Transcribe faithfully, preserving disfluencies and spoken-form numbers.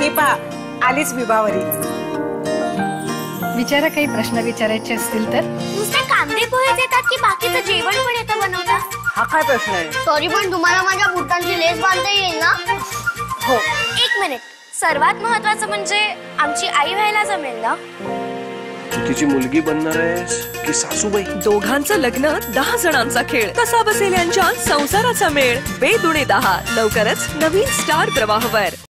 हे पहा आलीच विभावरी. विचारा काही प्रश्न विचारायचे असतील तर. नुसते कांदे पोहेच येतात की बाकीचं जेवण पण येतं बनवता? हा काय प्रश्न आहे? सॉरी पण तुम्हाला माझ्या बुटांची लेस बांधता येईल ना? हो. एक मिनिट, सर्वात महत्वाचं म्हणजे आमची आई व्हायला जमेल ना? तिची मुलगी बनणार आहेस की सासूबाई? दोघांचं लग्न दहा जणांचा खेळ. कसा बसेल यांच्या संसाराचा मेळ. बेदुणे दहा लवकरच नवीन स्टार प्रवाहवर.